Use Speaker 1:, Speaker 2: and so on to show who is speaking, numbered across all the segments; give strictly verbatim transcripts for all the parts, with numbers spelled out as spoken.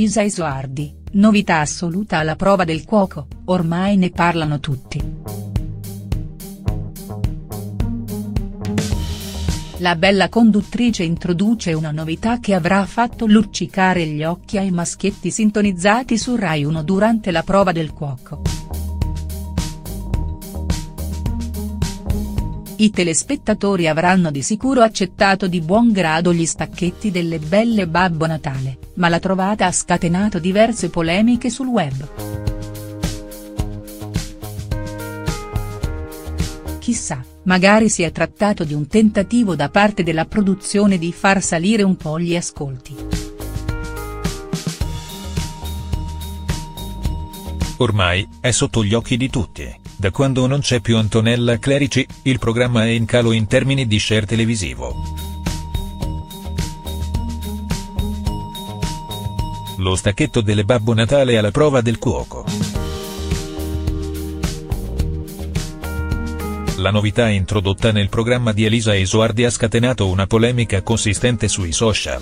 Speaker 1: Elisa Isoardi, novità assoluta alla prova del cuoco, ormai ne parlano tutti. La bella conduttrice introduce una novità che avrà fatto luccicare gli occhi ai maschietti sintonizzati su Rai uno durante la prova del cuoco. I telespettatori avranno di sicuro accettato di buon grado gli stacchetti delle belle Babbo Natale, ma la trovata ha scatenato diverse polemiche sul web. Chissà, magari si è trattato di un tentativo da parte della produzione di far salire un po' gli ascolti.
Speaker 2: Ormai, è sotto gli occhi di tutti, da quando non c'è più Antonella Clerici, il programma è in calo in termini di share televisivo. Lo stacchetto delle Babbo Natale alla prova del cuoco. La novità introdotta nel programma di Elisa Isoardi ha scatenato una polemica consistente sui social.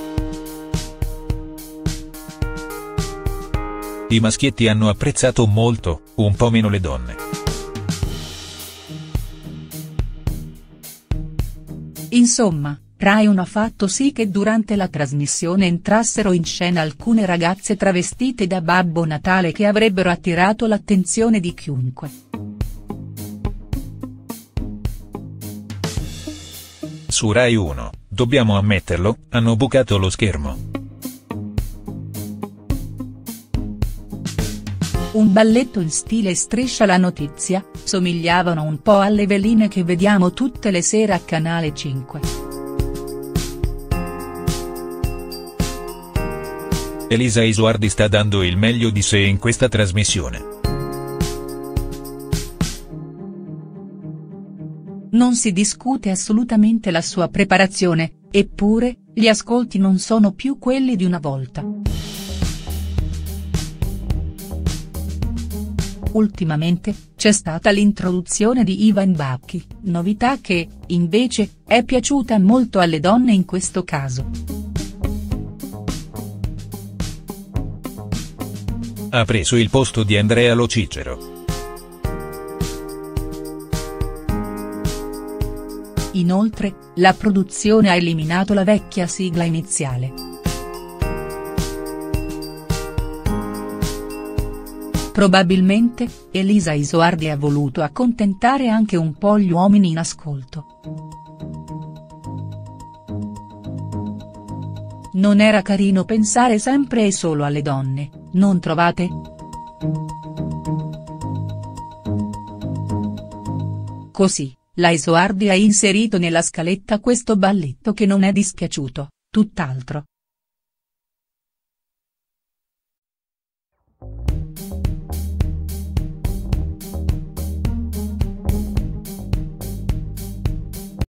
Speaker 2: I maschietti hanno apprezzato molto, un po' meno le donne.
Speaker 1: Insomma, Rai uno ha fatto sì che durante la trasmissione entrassero in scena alcune ragazze travestite da Babbo Natale che avrebbero attirato l'attenzione di chiunque.
Speaker 2: Su Rai uno, dobbiamo ammetterlo, hanno bucato lo schermo.
Speaker 1: Un balletto in stile Striscia la notizia, somigliavano un po' alle veline che vediamo tutte le sere a Canale cinque.
Speaker 2: Elisa Isoardi sta dando il meglio di sé in questa trasmissione.
Speaker 1: Non si discute assolutamente la sua preparazione, eppure, gli ascolti non sono più quelli di una volta. Ultimamente, c'è stata l'introduzione di Ivan Bacchi, novità che, invece, è piaciuta molto alle donne in questo caso.
Speaker 2: Ha preso il posto di Andrea Lo Cicero.
Speaker 1: Inoltre, la produzione ha eliminato la vecchia sigla iniziale. Probabilmente, Elisa Isoardi ha voluto accontentare anche un po' gli uomini in ascolto. Non era carino pensare sempre e solo alle donne, non trovate?. Così, la Isoardi ha inserito nella scaletta questo balletto che non è dispiaciuto, tutt'altro.